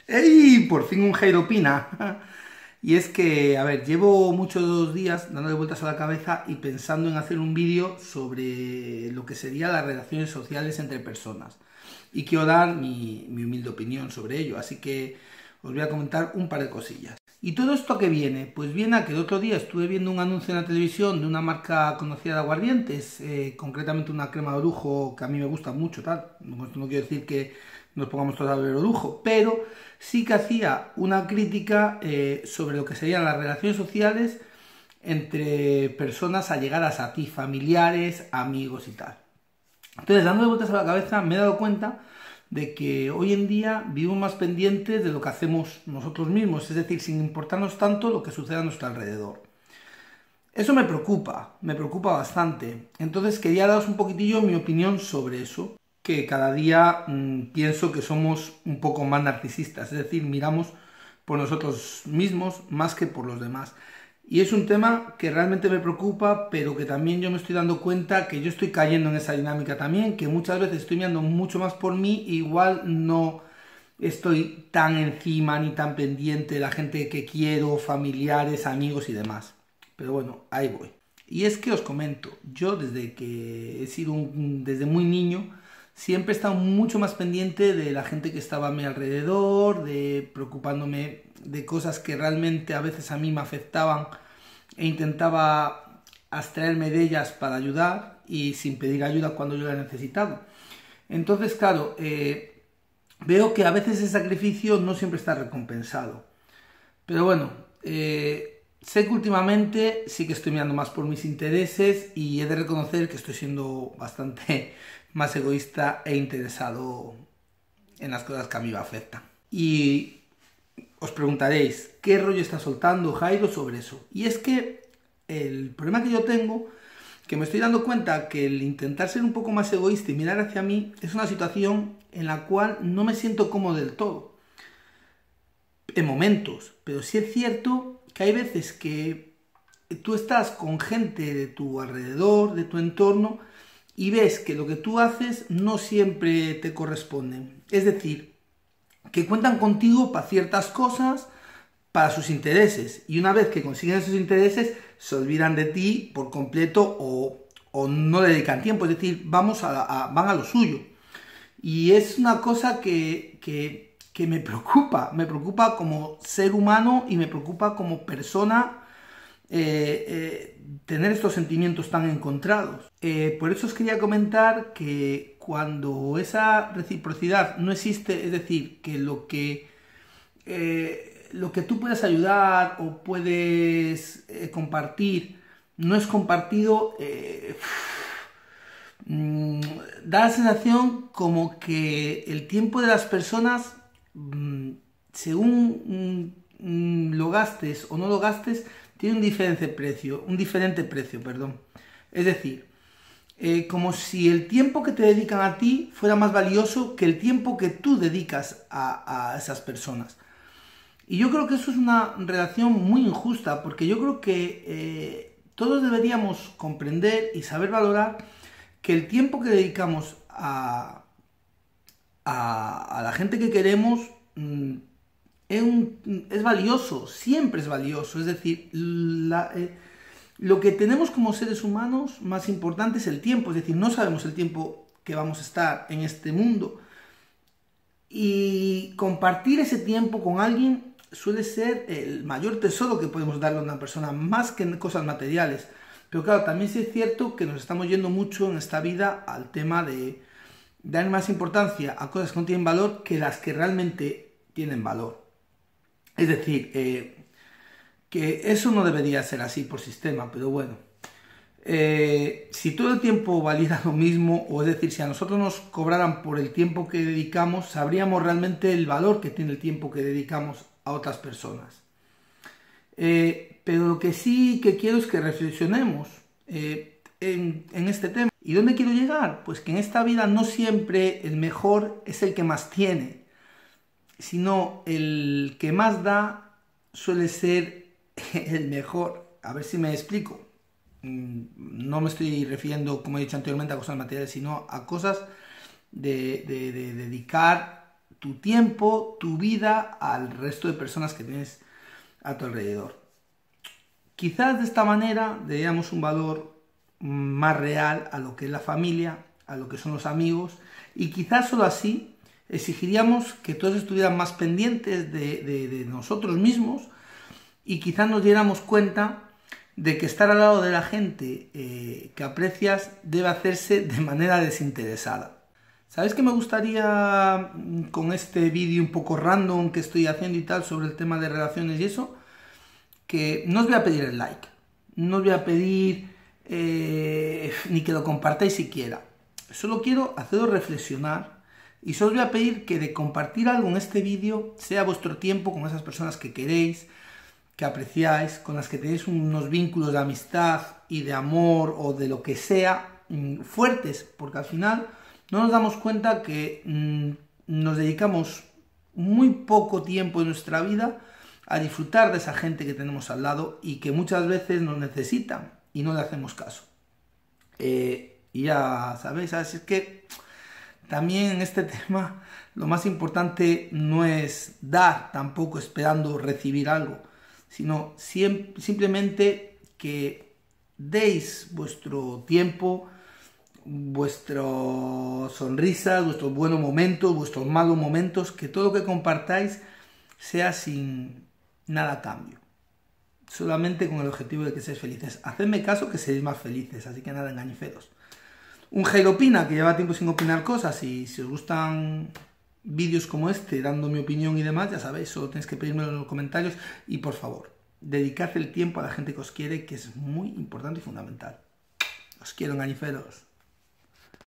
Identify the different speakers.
Speaker 1: ¡Ey! Por fin un Jairo opina. Y es que, a ver, llevo muchos días dándole vueltas a la cabeza y pensando en hacer un vídeo sobre lo que serían las relaciones sociales entre personas. Y quiero dar mi humilde opinión sobre ello, así que os voy a comentar un par de cosillas. ¿Y todo esto a qué viene? Pues viene a que el otro día estuve viendo un anuncio en la televisión de una marca conocida de aguardientes, concretamente una crema de orujo que a mí me gusta mucho, tal. Esto no quiero decir que nos pongamos todos a beber orujo, pero sí que hacía una crítica sobre lo que serían las relaciones sociales entre personas allegadas a ti, familiares, amigos y tal. Entonces, dándole vueltas a la cabeza, me he dado cuenta de que hoy en día vivimos más pendientes de lo que hacemos nosotros mismos, es decir, sin importarnos tanto lo que sucede a nuestro alrededor. Eso me preocupa bastante. Entonces quería daros un poquitillo mi opinión sobre eso, que cada día pienso que somos un poco más narcisistas, es decir, miramos por nosotros mismos más que por los demás. Y es un tema que realmente me preocupa, pero que también yo me estoy dando cuenta que yo estoy cayendo en esa dinámica también, que muchas veces estoy mirando mucho más por mí, e igual no estoy tan encima ni tan pendiente de la gente que quiero, familiares, amigos y demás. Pero bueno, ahí voy. Y es que os comento, yo desde que he sido desde muy niño, siempre he estado mucho más pendiente de la gente que estaba a mi alrededor, de preocupándome de cosas que realmente a veces a mí me afectaban e intentaba abstraerme de ellas para ayudar y sin pedir ayuda cuando yo la he necesitado. Entonces, claro, veo que a veces ese sacrificio no siempre está recompensado. Pero bueno, sé que últimamente sí que estoy mirando más por mis intereses y he de reconocer que estoy siendo bastante más egoísta e interesado en las cosas que a mí me afectan. Y os preguntaréis, ¿qué rollo está soltando Jairo sobre eso? Y es que el problema que yo tengo, que me estoy dando cuenta que el intentar ser un poco más egoísta y mirar hacia mí es una situación en la cual no me siento cómodo del todo. En momentos, pero sí es cierto que hay veces que tú estás con gente de tu alrededor, de tu entorno, y ves que lo que tú haces no siempre te corresponde. Es decir, que cuentan contigo para ciertas cosas, para sus intereses, y una vez que consiguen esos intereses, se olvidan de ti por completo o no le dedican tiempo, es decir, van a lo suyo. Y es una cosa que me preocupa como ser humano y me preocupa como persona tener estos sentimientos tan encontrados. Por eso os quería comentar que cuando esa reciprocidad no existe, es decir, que lo que tú puedes ayudar o puedes compartir no es compartido, mm, da la sensación como que el tiempo de las personas, según lo gastes o no lo gastes, tiene un diferente precio, perdón. Es decir, como si el tiempo que te dedican a ti fuera más valioso que el tiempo que tú dedicas a esas personas. Y yo creo que eso es una relación muy injusta, porque yo creo que todos deberíamos comprender y saber valorar que el tiempo que dedicamos a la gente que queremos es valioso, siempre es valioso. Es decir, lo que tenemos como seres humanos más importante es el tiempo, es decir, no sabemos el tiempo que vamos a estar en este mundo. Y compartir ese tiempo con alguien suele ser el mayor tesoro que podemos darle a una persona, más que en cosas materiales. Pero claro, también sí es cierto que nos estamos yendo mucho en esta vida al tema de dar más importancia a cosas que no tienen valor que las que realmente tienen valor. Es decir, que eso no debería ser así por sistema, pero bueno. Si todo el tiempo valiera lo mismo, o es decir, si a nosotros nos cobraran por el tiempo que dedicamos, sabríamos realmente el valor que tiene el tiempo que dedicamos a otras personas. Pero lo que sí que quiero es que reflexionemos en este tema. ¿Y dónde quiero llegar? Pues que en esta vida no siempre el mejor es el que más tiene, sino el que más da suele ser el mejor. A ver si me explico. No me estoy refiriendo, como he dicho anteriormente, a cosas materiales, sino a cosas de dedicar tu tiempo, tu vida al resto de personas que tienes a tu alrededor. Quizás de esta manera le damos un valor más real a lo que es la familia, a lo que son los amigos, y quizás solo así exigiríamos que todos estuvieran más pendientes de nosotros mismos y quizás nos diéramos cuenta de que estar al lado de la gente que aprecias debe hacerse de manera desinteresada. ¿Sabes qué me gustaría con este vídeo un poco random que estoy haciendo y tal sobre el tema de relaciones y eso? Que no os voy a pedir el like, no os voy a pedir ni que lo compartáis siquiera. Solo quiero haceros reflexionar y solo os voy a pedir que de compartir algo en este vídeo sea vuestro tiempo con esas personas que queréis, que apreciáis, con las que tenéis unos vínculos de amistad y de amor o de lo que sea fuertes, porque al final no nos damos cuenta que nos dedicamos muy poco tiempo de nuestra vida a disfrutar de esa gente que tenemos al lado y que muchas veces nos necesitan y no le hacemos caso. Y ya sabéis, es que también en este tema lo más importante no es dar tampoco esperando recibir algo, sino simplemente que deis vuestro tiempo, vuestras sonrisas, vuestros buenos momentos, vuestros malos momentos, que todo lo que compartáis sea sin nada a cambio, solamente con el objetivo de que seáis felices. Hacedme caso que seréis más felices, así que nada, engañiferos. Un Jairo Opina, que lleva tiempo sin opinar cosas, y si os gustan vídeos como este, dando mi opinión y demás, ya sabéis, solo tenéis que pedírmelo en los comentarios y por favor, dedicad el tiempo a la gente que os quiere, que es muy importante y fundamental. Os quiero, engañiferos.